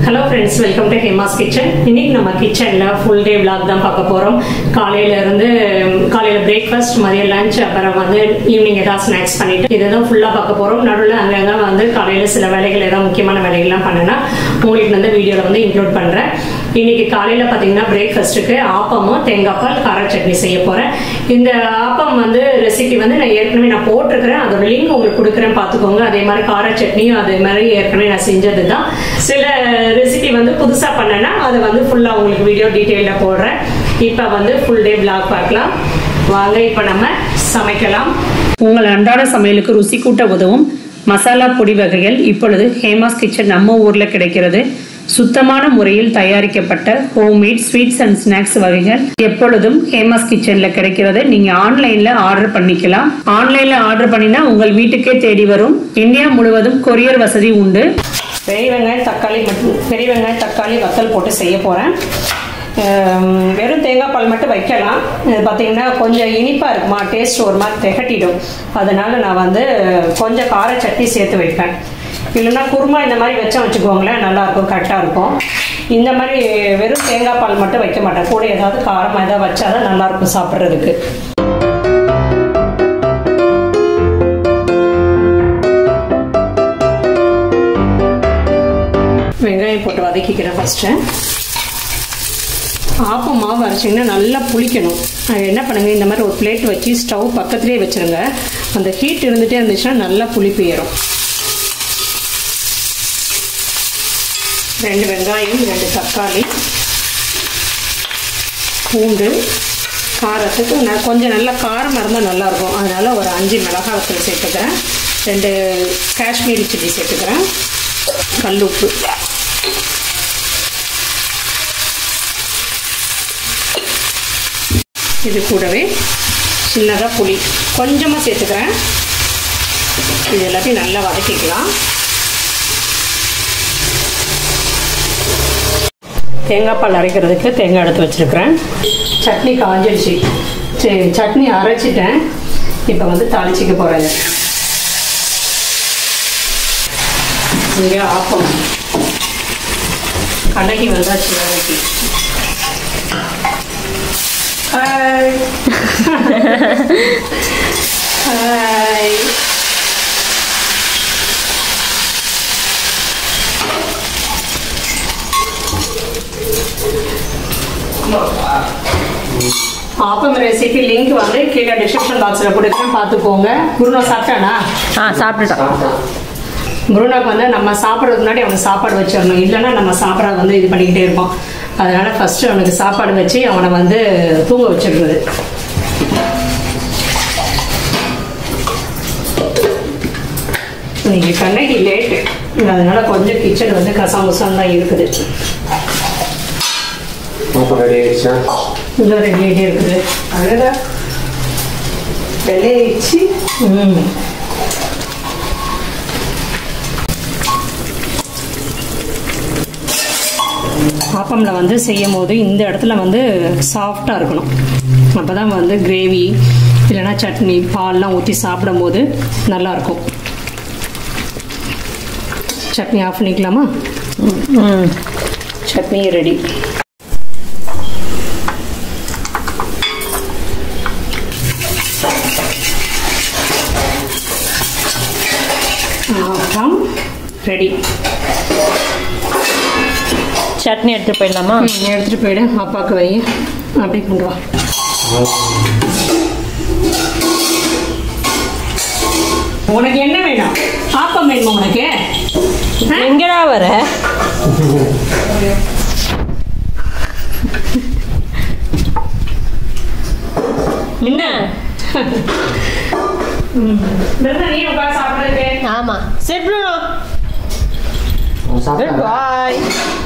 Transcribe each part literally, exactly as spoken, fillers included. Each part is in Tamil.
Hello friends, welcome to Hema's Kitchen. இன்னைக்கு நம்ம கிச்சன்ல full day vlog தான் பார்க்க போறோம். காலையில இருந்து காலையில பிரேக்ஃபாஸ்ட், மதிய லஞ்ச், அப்புறம் வந்து ஈவினிங் ஏதாவது ஸ்நாக்ஸ் பண்ணிட்டு இதெல்லாம் ஃபுல்லா பார்க்க போறோம். நடுவுல அங்கங்க வந்து காலையில சில வேலைகள் ஏதாவது முக்கியமான வேலைகள்லாம் பண்ணனா உங்களுக்கு வந்து வீடியோல வந்து இன்க்ளூட் பண்றேன். இன்னைக்கு காலையில பாத்தீங்கன்னா பிரேக்ஃபாஸ்ட்டுக்கு ஆப்பமும் தேங்காய் பால் கார சட்னி செய்ய போறேன். இந்த ஆப்பம் வந்து ரெசிபி வந்து நான் ஏற்கனவே நான் போட்டிருக்கிறேன், அதோட லிங்க் உங்களுக்கு கொடுக்குறேன் பார்த்துக்கோங்க. அதே மாதிரி கார சட்னியும் அதே மாதிரி ஏற்கனவே நான் செஞ்சது தான். சில ரெசிபி வந்து புதுசா பண்ணேன்னா அதை வந்து ஃபுல்லா உங்களுக்கு வீடியோ டீட்டெயில போடுறேன். இப்ப வந்து ஃபுல் டே விளாக் பார்க்கலாம் வாங்க. இப்ப நம்ம சமைக்கலாம். உங்கள் அன்றாட சமையலுக்கு ருசி கூட்ட உதவும் மசாலா பொடி வகைகள் இப்பொழுது ஹேமாஸ் கிச்சன் நம்ம ஊர்ல கிடைக்கிறது. சுத்தமான முறையில் தயாரிக்கப்பட்ட ஹோம்மேட் ஸ்வீட்ஸ் அண்ட் ஸ்நாக்ஸ் வகைகள் எப்பொழுதும் ஹேமாஸ் கிச்சன்ல கிடைக்கிறது. நீங்க ஆன்லைன்ல ஆர்டர் பண்ணிக்கலாம். ஆன்லைன்ல ஆர்டர் பண்ணினா உங்கள் வீட்டுக்கே தேடி வரும். இந்தியா முழுவதும் கொரியர் வசதி உண்டு. பெரிய வெங்காயம் தக்காளி மட்டும் பெரிய வெங்காயம் தக்காளி வத்தல் போட்டு செய்ய போறேன். வெறும் தேங்காய் பால் மட்டும் வைக்கலாம். இது பார்த்தீங்கன்னா கொஞ்சம் இனிப்பாக இருக்குமா, டேஸ்ட் ஒரு மாதிரி திகட்டிடும். அதனால நான் வந்து கொஞ்சம் கார சட்னி சேர்த்து வைப்பேன். இல்லைன்னா குருமா இந்த மாதிரி வச்சா வச்சுக்கோங்களேன், நல்லாயிருக்கும், கரெக்டாக இருக்கும். இந்த மாதிரி வெறும் தேங்காய் பால் மட்டும் வைக்க மாட்டேன். கூட ஏதாவது காரமாக ஏதாவது வச்சாதான் நல்லாயிருக்கும் சாப்பிட்றதுக்கு. வெங்காயம் போட்டு வதக்கிக்கிறேன் ஃபஸ்ட்டு. ஆப்பம் மாவு அரைச்சிங்கன்னா நல்லா புளிக்கணும். அது என்ன பண்ணுங்க, இந்த மாதிரி ஒரு பிளேட் வச்சு ஸ்டவ் பக்கத்துலேயே வச்சுருங்க. அந்த ஹீட் இருந்துகிட்டே இருந்துச்சுன்னா நல்லா புளிப்பு ஏறும். ரெண்டு வெங்காயம், ரெண்டு தக்காளி, பூண்டு, காரத்துக்கு நான் கொஞ்சம் நல்லா காரமாக இருந்தால் நல்லாயிருக்கும். அதனால் ஒரு அஞ்சு மிளகாய் வத்தல் சேர்த்துக்கிறேன். ரெண்டு காஷ்மீரி சில்லி சேர்த்துக்கிறேன். கல் உப்பு, இது கூடவே சின்னதாக புளி கொஞ்சமாக சேர்த்துக்கிறேன். இது எல்லாத்தையும் நல்லா வதக்கிக்கலாம். தேங்காய் பால் அரைக்கிறதுக்கு தேங்காய் எடுத்து வச்சுருக்கிறேன். சட்னி காஞ்சிடுச்சு. சரி, சட்னி அரைச்சிட்டேன். இப்போ வந்து தாளிச்சிக்க போகிறேன். இங்கே ஆப்பம் கண்ணகி வந்தாச்சு. வதக்கி hi hi. Appam recipe link வந்து கீழே டிஸ்கிரிப்ஷன் பாக்ஸில் கொடுக்குறேன், பார்த்துக்கோங்க. குருனோ சாப்பிட்டானா? ஆ சாப்பிட்டுட்டான். புருனோக்கு வந்து நம்ம சாப்பிட்றதுக்கு முன்னாடி அவனுக்கு சாப்பாடு வச்சிடணும். இல்லைன்னா நம்ம சாப்பிட வந்து இது பண்ணிக்கிட்டே இருப்போம். அதனால ஃபர்ஸ்ட் அவனுக்கு சாப்பாடு வச்சு அவனை வந்து தூங்க வச்சிடுறது. இன்னைக்கு கண்ணகி லேட்டு, அதனால கொஞ்சம் கிச்சன் வந்து கசாமுசான் தான் இருக்குது. இன்னும் ரெடி ஆகிட்டே இருக்குது. அழகா வெள்ளையாயிடுச்சு. ம் ஆப்பம்ல வந்து செய்யும் போது இந்த இடத்துல வந்து சாஃப்டாக இருக்கணும். அப்போ தான் வந்து கிரேவி இல்லைன்னா சட்னி பால்லாம் ஊற்றி சாப்பிடும் போது நல்லாயிருக்கும். சட்னி ஆஃப் பண்ணிக்கலாமா? ம் சட்னி ரெடி. ஆப்பம் ரெடி. சட்னி எடுத்துட்டு போயிடலாமா? எடுத்துட்டு போயிடு. அப்பாவுக்கு வை. அப்படி கொண்டு வா. உனக்கு என்ன வேணும்? ஆப்பம் வேணுமா உனக்கு? எங்கடா வர? என்ன நீ உட்காந்து சாப்பிடுறது? ஆமா. சரி ப்ரூனோ. குட் பாய்.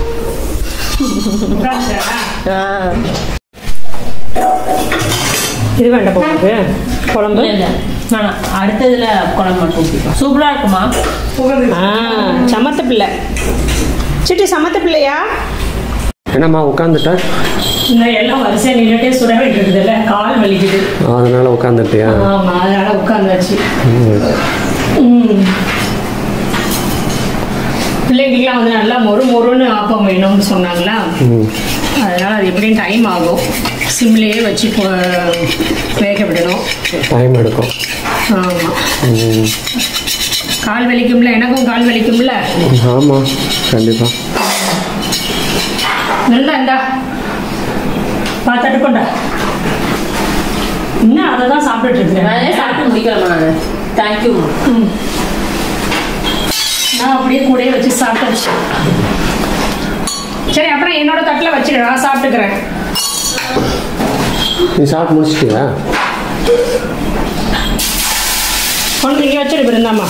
இது வேண்டாம் போகுது குழம்பு. அடுத்ததுல குழம்பு மட்டும் ஊற்றிக்கலாம். சூப்பராக இருக்குமா? சமத்த பிள்ளை சிட்டி. சமத்த பிள்ளையா? என்னம்மா உட்காந்துட்ட? இந்த எல்லாம் வரிசையா நின்றுட்டே சுட வேண்டியது இல்லை, கால் வலிக்குது. அதனால உட்காந்துட்டியா? ஆமா, அதனால உட்காந்தாச்சு. பிள்ளைங்களுக்குலாம் வந்து நல்லா மொறு மொறுன்னு ஆப்பம் வேணும்னு சொன்னாங்களா, அதனால் அது எப்படியும் டைம் ஆகும். சிம்லேயே வச்சு வேக விடணும், டைம் எடுக்கும். ஆமாம், கால் வலிக்கும்ல, எனக்கும் கால் வலிக்கும்ல. ஆமாம், கண்டிப்பாக. நல்லா இந்தா பார்த்துட்டு கொண்டா. இன்னும் அதை தான் சாப்பிட்டுட்டு இருக்கேன். சாப்பிட்டு முடிக்கலாமா நான்? தேங்க்யூ. ம், நான் அப்படியே கூடயே வச்சு சாப்பிட்டு. சரி, அப்புறம் என்னோட தட்டில் வச்சுடு, நான் சாப்பிட்டுக்கிறேன். நீ சாப்பிட்டு முடிச்சிட்டியா? ஒன்று நீங்கள் வச்சுட்டு பிறந்தாம்மா.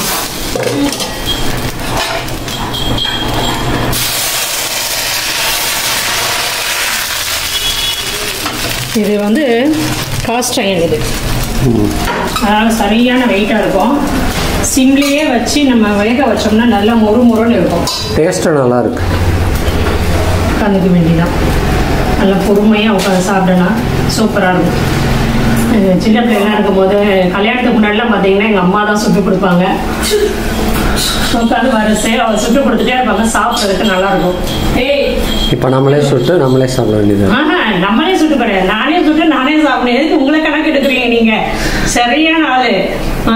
இது வந்து காஸ்ட் அயன் இது, அதனால் சரியான வெயிட்டாக இருக்கும். சிம்லேயே வச்சு நம்ம வேக வச்சோம்னா நல்லா மொறு மொறுன்னு இருக்கும். டேஸ்ட்டு நல்லா இருக்கு. உட்காந்துக்க வேண்டியதான், நல்லா பொறுமையாக உட்காந்து சாப்பிட்டோன்னா சூப்பராக இருக்கும். சின்ன பிள்ளைலாம் இருக்கும்போது கல்யாணத்துக்கு முன்னாடிலாம் பார்த்தீங்கன்னா எங்கள் அம்மா தான் சுட்டு கொடுப்பாங்க. உட்காந்து வரிசையாக அவர் சுட்டு கொடுத்துட்டே இருப்பாங்க, சாப்பிட்றதுக்கு நல்லாயிருக்கும். ஏய், இப்போ நம்மளே சுட்டு நம்மளே சாப்பிட வேண்டியது. ஆஹா, நம்மளே சுட்டு கிடையாது, நானே சுட்டு நானே சாப்பிடணும். எதுக்கு உங்களை கணக்கு எடுக்கிறீங்க நீங்கள்? சரியான ஆளு. ஆ,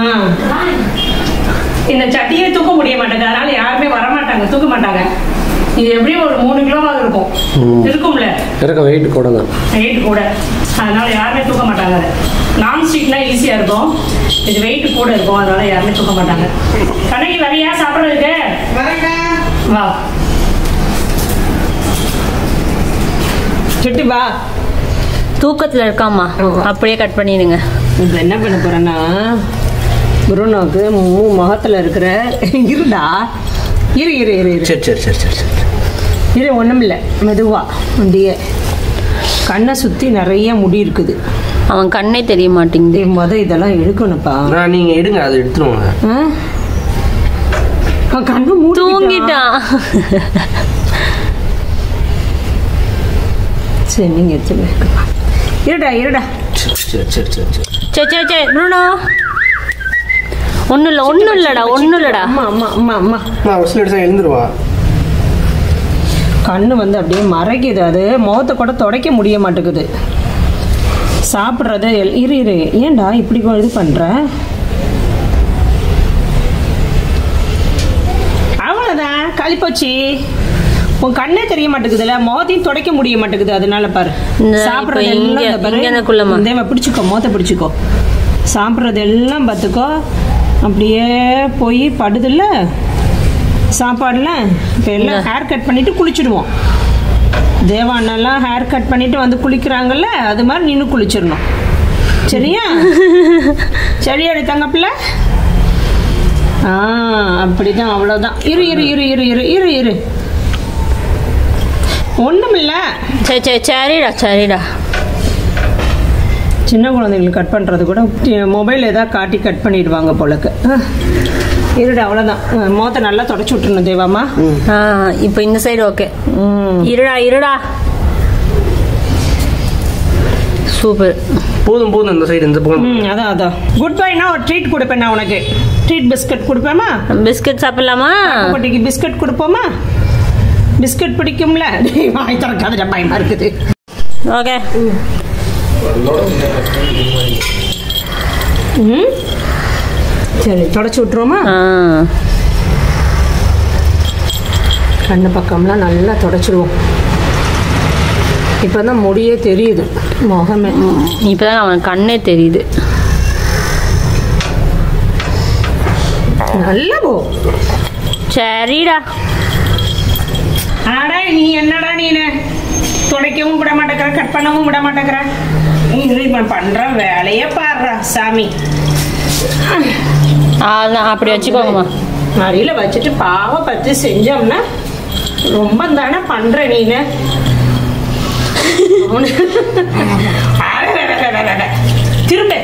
இந்த சட்டியே தூக்க முடிய மாட்டேங்குது, அதனால யாருமே வரமாட்டாங்க, தூக்க மாட்டாங்க. இது எப்படியும் ஒரு மூணு கிலோவாக இருக்கும், இருக்கும்ல? இருக்க வெயிட் கூட தான், வெயிட் கூட, அதனால யாருமே தூக்க மாட்டாங்க. நான் ஸ்டிக்னா ஈஸியாக இருக்கும், இது வெயிட் கூட இருக்கும், அதனால யாருமே தூக்க மாட்டாங்க. கடைக்கு வரையா சாப்பிட்றதுக்கு? வா, சுட்டி வா. தூக்கத்தில் இருக்காமா, அப்படியே கட் பண்ணிடுங்க. இப்போ என்ன பண்ண போகிறேன்னா, புருனோக்கு மூ முகத்தில் இருக்கிற இருடா இரு இரு இரு இரு சரி சரி சரி சரி சரி இரு ஒன்றும் இல்லை, மெதுவாக அப்படியே. கண்ணை சுற்றி நிறைய முடி இருக்குது, அவன் கண்ணே தெரிய மாட்டேங்குது. முத இதெல்லாம் எடுக்கணும்ப்பா. நீங்கள் எடுங்க, அதை எடுத்துருவாங்க. கண்ணு மூடி தூங்கிட்டான். சரி, நீங்கள் எடுத்துருங்க. இருடா இருடா. சரி சரி சரி சரி சரி சரி சரி சரி ப்ரூனோ, ஒன்றும் இல்லை ஒன்றும் இல்லைடா ஒன்றும் இல்லைடா. அம்மா அம்மா அம்மா அம்மா நான் விசில் எடுத்தா எழுந்துருவா. கண்ணு வந்து அப்படியே மறைக்குது, அது முகத்தை கூட துடைக்க முடிய மாட்டேங்குது. சாப்பிட்றது இரு இரு ஏன்டா இப்படி இது பண்ணுற? அவ்வளோதான், களிப்போச்சு. உன் கண்ணே தெரிய மாட்டேங்குதுல்ல, முகத்தையும் துடைக்க முடிய மாட்டேங்குது, அதனால பாரு. சாப்பிட்றது எல்லாம் தேவை, பிடிச்சிக்கோ, முகத்தை பிடிச்சிக்கோ. சாப்பிட்றது எல்லாம் பார்த்துக்கோ, அப்படியே போய் படுதில்ல சாப்பாடுல. இப்போ எல்லாம் ஹேர் கட் பண்ணிட்டு குளிச்சுடுவோம். தேவா அண்ணெல்லாம் ஹேர் கட் பண்ணிட்டு வந்து குளிக்கிறாங்கல்ல, அது மாதிரி நீனும் குளிச்சிடணும், சரியா? சரியா தங்கப்பிள்ள? ஆ, அப்படிதான், அவ்வளோதான். இரு இரு இரு இரு இரு இரு இரு ஒன்றும் இல்லை. சரி சரி சரிடா சரிடா. சின்ன குழந்தைங்களுக்கு கட் பண்ணுறது கூட மொபைல் ஏதாவது காட்டி கட் பண்ணிடுவாங்க போலக்கு. இருடா, அவ்வளோதான். முகத்தை நல்லா தொடச்சி விட்டுருணும் தேவாமா. ஆ, இப்போ இந்த சைடு ஓகே. ம், இருடா இருடா. சூப்பர், போதும் போதும், அந்த சைடு இந்த பக்கம். ம், அதான் அதான். குட் பைனா ஒரு ட்ரீட் கொடுப்பேன் நான் உனக்கு. Treat biscuit கொடுப்பேமா? பிஸ்கட் சாப்பிடலாமா? குட்டிக்கு பிஸ்கட் கொடுப்போமா? பிஸ்கட் பிடிக்கும்ல? வாய் திறக்காத, பயமா இருக்குது. ஓகே. ம், சரி, தொடச்சி விட்டுருவோமா? கண்ணு பக்கம்லாம் நல்லா தொடச்சிடுவோம். இப்போ தான் முடியே தெரியுது, முகமே. இப்போ தான் அவன் கண்ணே தெரியுது. நல்லா போ. சரிடா. ஆடா, நீ என்னடா நீனு துடைக்கவும் விட மாட்டேங்கிற, கட் பண்ணவும் விட மாட்டேங்கிற. நீ பண்ற வேலையே பாடுறா சாமி. அதான் அப்படி வச்சுக்கோங்கம்மா. மடியில வச்சுட்டு பாவ பத்து செஞ்சோம்னா ரொம்ப தானே பண்ற நீனு. திரும்ப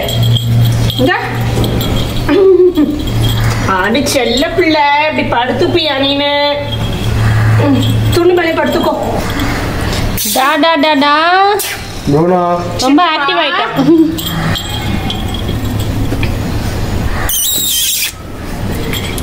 ஆடி செல்ல பிள்ளை, இப்படி படுத்துப்பியா நீனு? துணி மேலே படுத்துக்கோ. டா டா டா டா. ப்ரூனோ ரொம்ப ஆக்டிவ் ஆயிட்டா.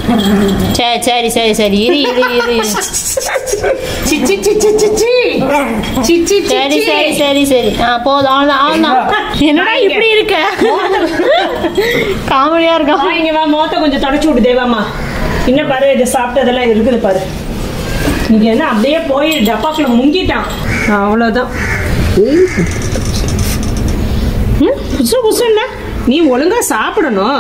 சரி சரி சரி சரி இரு இரு இரு சிச்சி சிச்சி சிச்சி சிச்சி சரி சரி சரி சரி ஆ போதும் அவ்வளோதான் அவ்வளோதான். என்னடா இப்படி இருக்க காமெடியா இருக்கா? இங்க வா, மோத்த கொஞ்சம் தொடச்சு விடு தேவாமா. இன்னும் பாரு, இது சாப்பிட்டதெல்லாம் இருக்குது பாரு. நீங்க என்ன அப்படியே போய் டப்பாக்குள்ள முங்கிட்டான், அவ்வளவுதான். புதுசு புதுசு என்ன, நீ ஒழுங்கா சாப்பிடணும்.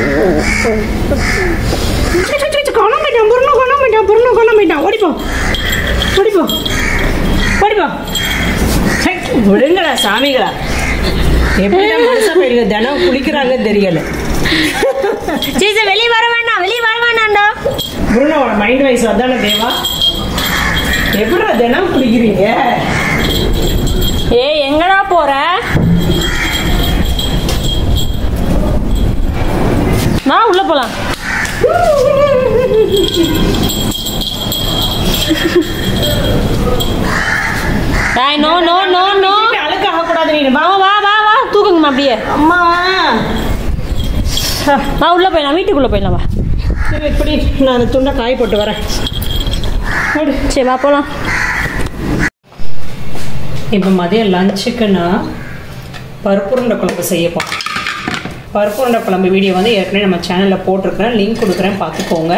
கொலம்பிட்டான் புருணம் கொலம்பிட்டான் புருணம் கொலம்பிட்டான். ஓடிப்போம் ஓடிப்போம் ஓடிப்போம். விடுங்களா சாமிகளா, எப்படிதான் மனுஷன் போயிருக்க, தினம் குளிக்கிறாங்கன்னு தெரியல. சரி வெளியே வர வேண்டாம், வெளியே வர வேண்டாம்டா. புருணோட மைண்ட் வைஸ் அதானே தேவா, எப்படிடா தினம் குளிக்கிறீங்க? ஏய் எங்கடா போற? நான் உள்ள போலாம். நோ நோ நோ நோ அழுக்காக கூடாது. நீ வா வா வா வா தூக்குங்கம்மா அப்படியே. அம்மா நான் உள்ள போயிடலாம், வீட்டுக்குள்ள போயிடலாம். வா சரி, இப்படி நான் அந்த துண்டை காய போட்டு வரேன். சரி வா போலாம். இப்போ மதியம் லஞ்சுக்கு நான் பருப்புருண்டை குழம்பு செய்யப்போம். பருப்புருண்டை குழம்பு வீடியோ வந்து ஏற்கனவே நம்ம சேனலில் போட்டிருக்கிறேன், லிங்க் கொடுக்குறேன், பார்த்துக்கோங்க.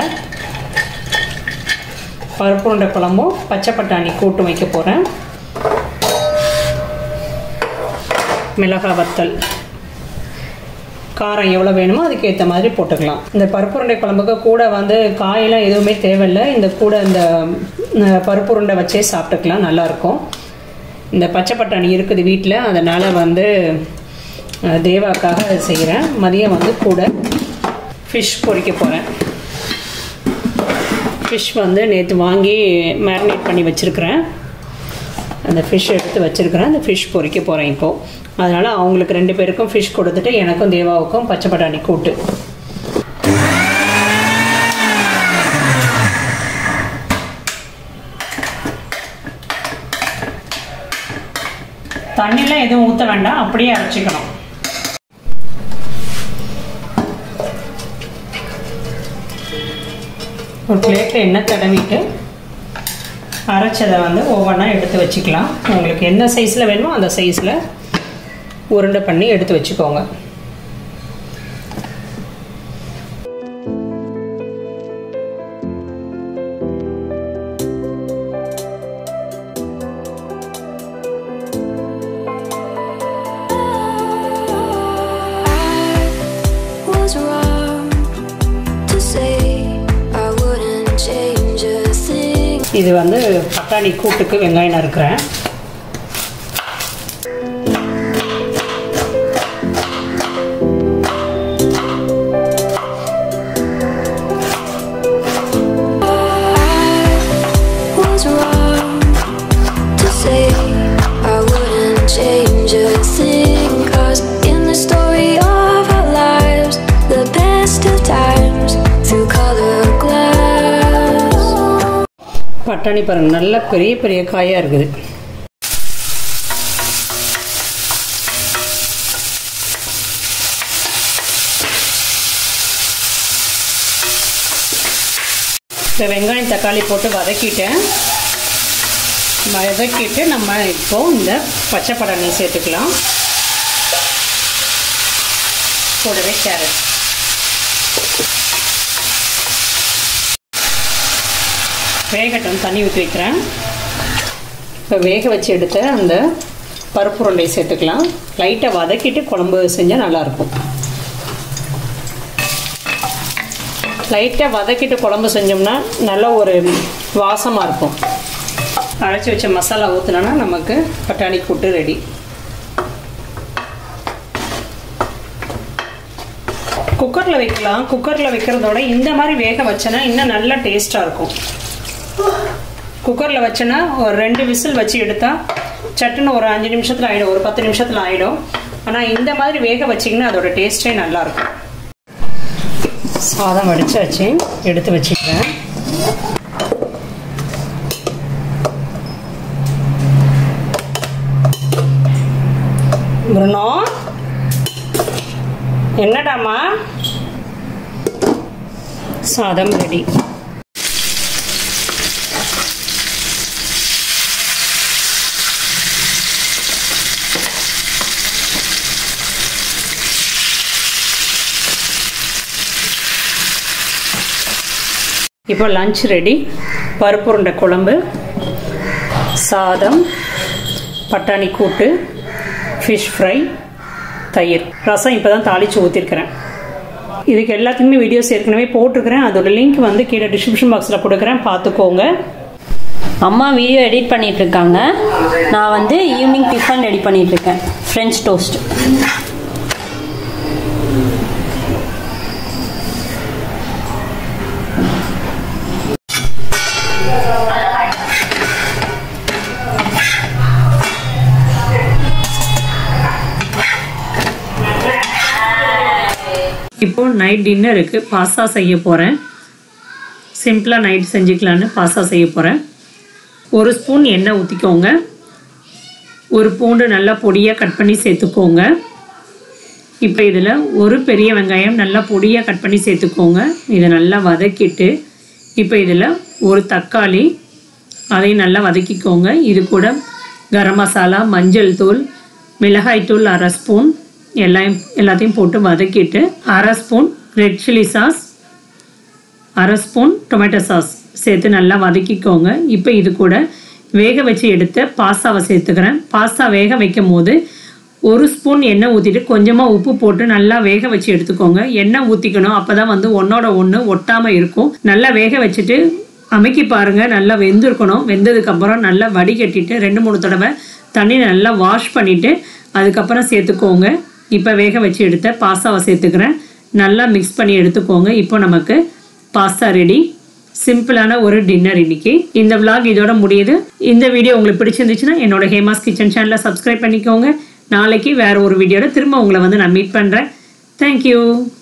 பருப்புருண்டை குழம்பும் பச்சை பட்டாணி கூட்டும் வைக்க போகிறேன். மிளகாய் வத்தல், காரம் எவ்வளோ வேணுமோ அதுக்கு ஏற்ற மாதிரி போட்டுக்கலாம். இந்த பருப்புருண்டை குழம்புக்கு கூட வந்து காயெல்லாம் எதுவுமே தேவையில்லை. இந்த கூட இந்த பருப்புருண்டை வச்சே சாப்பிட்டுக்கலாம், நல்லாயிருக்கும். இந்த பச்சை பட்டாணி இருக்குது வீட்டில், அதனால் வந்து தேவாக்காக செய்கிறேன். மதியம் வந்து கூட ஃபிஷ் பொரிக்க போகிறேன். ஃபிஷ் வந்து நேற்று வாங்கி மேரினேட் பண்ணி வச்சுருக்கிறேன். அந்த ஃபிஷ் எடுத்து வச்சுருக்கிறேன், அந்த ஃபிஷ் பொரிக்க போகிறேன் இப்போது. அதனால் அவங்களுக்கு ரெண்டு பேருக்கும் ஃபிஷ் கொடுத்துட்டு எனக்கும் தேவாவுக்கும் பச்சை பட்டாணி கூட்டு. தண்ணிலாம் எதுவும் ஊற்ற வேண்டாம், அப்படியே அரைச்சிக்கணும். ஒரு பிளேட்டில் எண்ணெய் தடவிட்டு அரைச்சதை வந்து ஒவ்வொன்றா எடுத்து வச்சுக்கலாம். உங்களுக்கு என்ன சைஸில் வேணுமோ அந்த சைஸில் உருண்டை பண்ணி எடுத்து வச்சுக்கோங்க. இது வந்து பட்டாணி கூட்டுக்கு வெங்காயம் நறுக்கிறேன். பட்டாணி பாருங்க, நல்ல பெரிய பெரிய காயாக இருக்குது. இப்போ வெங்காயம் தக்காளி போட்டு வதக்கிட்டேன். வதக்கிட்டு நம்ம இப்போ இந்த பச்சை பட்டாணி சேர்த்துக்கலாம். கூடவே கேரட். வேகட்டும், தண்ணி ஊற்றி வைக்கிறேன். இப்போ வேக வச்சு எடுத்த அந்த பருப்பு உருண்டையை சேர்த்துக்கலாம். லைட்டாக வதக்கிட்டு குழம்பு செஞ்சால் நல்லாயிருக்கும். லைட்டாக வதக்கிட்டு குழம்பு செஞ்சோம்னா நல்ல ஒரு வாசமாக இருக்கும். அரைச்சி வச்ச மசாலா ஊற்றினோன்னா நமக்கு பட்டாணி கூட்டு ரெடி. குக்கரில் வைக்கலாம். குக்கரில் வைக்கிறதோட இந்த மாதிரி வேக வச்சோன்னா இன்னும் நல்லா டேஸ்ட்டாக இருக்கும். குக்கரில் வச்சோன்னா ஒரு ரெண்டு விசில் வச்சு எடுத்தால் சட்டுன்னு ஒரு அஞ்சு நிமிஷத்தில் ஆகிடும், ஒரு பத்து நிமிஷத்தில் ஆகிடும். ஆனால் இந்த மாதிரி வேக வச்சிங்கன்னா அதோட டேஸ்ட்டே நல்லாயிருக்கும். சாதம் வடித்து வச்சு எடுத்து வச்சுக்கிறேன். புருனோ, என்னடாமா சாதம் ரெடி. இப்போ லஞ்ச் ரெடி. பருப்பு உருண்டை குழம்பு, சாதம், பட்டாணி கூட்டு, ஃபிஷ் ஃப்ரை, தயிர், ரசம் இப்போ தான் தாளித்து ஊற்றிருக்கிறேன். இதுக்கு எல்லாத்துக்குமே வீடியோஸ் ஏற்கனவே போட்டிருக்கிறேன். அதோட லிங்க் வந்து கீழே டிஸ்கிரிப்ஷன் பாக்ஸில் கொடுக்குறேன், பார்த்துக்கோங்க. அம்மா வீடியோ எடிட் பண்ணிட்டு இருக்காங்க. நான் வந்து ஈவினிங் டிஃபன் ரெடி பண்ணிட்டு இருக்கேன். French toast. இப்போ நைட் டின்னருக்கு பாஸ்தா செய்ய போகிறேன். சிம்பிளாக நைட் செஞ்சுக்கலான்னு பாஸ்தா செய்ய போகிறேன். ஒரு ஸ்பூன் எண்ணெய் ஊற்றிக்கோங்க. ஒரு பூண்டு நல்லா பொடியாக கட் பண்ணி சேர்த்துக்கோங்க. இப்போ இதில் ஒரு பெரிய வெங்காயம் நல்லா பொடியாக கட் பண்ணி சேர்த்துக்கோங்க. இதை நல்லா வதக்கிட்டு இப்போ இதில் ஒரு தக்காளி, அதையும் நல்லா வதக்கிக்கோங்க. இது கூட கரம் மசாலா, மஞ்சள் தூள், மிளகாய் தூள் அரை ஸ்பூன் எல்லாம் எல்லாத்தையும் போட்டு வதக்கிட்டு அரை ஸ்பூன் ரெட் சில்லி சாஸ், அரை ஸ்பூன் டொமேட்டோ சாஸ் சேர்த்து நல்லா வதக்கிக்கோங்க. இப்போ இது கூட வேக வச்சு எடுத்த பாஸ்தாவை சேர்த்துக்கிறேன். பாஸ்தா வேக வைக்கும் போது ஒரு ஸ்பூன் எண்ணெய் ஊற்றிட்டு கொஞ்சமாக உப்பு போட்டு நல்லா வேக வச்சு எடுத்துக்கோங்க. எண்ணெய் ஊற்றிக்கணும், அப்போ தான் வந்து ஒன்றோட ஒன்று ஒட்டாமல் இருக்கும். நல்லா வேக வச்சுட்டு அமைக்கி பாருங்கள். நல்லா வெந்திருக்கணும். வெந்ததுக்கப்புறம் நல்லா வடிகட்டிட்டு ரெண்டு மூணு தடவை தண்ணி நல்லா வாஷ் பண்ணிவிட்டு அதுக்கப்புறம் சேர்த்துக்கோங்க. இப்போ வேக வச்சு எடுத்த பாஸ்தாவை சேர்த்துக்கிறேன். நல்லா மிக்ஸ் பண்ணி எடுத்துக்கோங்க. இப்போ நமக்கு பாஸ்தா ரெடி. சிம்பிளான ஒரு டின்னர் இன்னைக்கு. இந்த விளாக் இதோட முடியுது. இந்த வீடியோ உங்களுக்கு பிடிச்சிருந்துச்சுன்னா என்னோட ஹேமாஸ் கிச்சன் சேனலை சப்ஸ்கிரைப் பண்ணிக்கோங்க. நாளைக்கு வேற ஒரு வீடியோட திரும்ப உங்களை வந்து நான் மீட் பண்ணுறேன். தேங்க்யூ.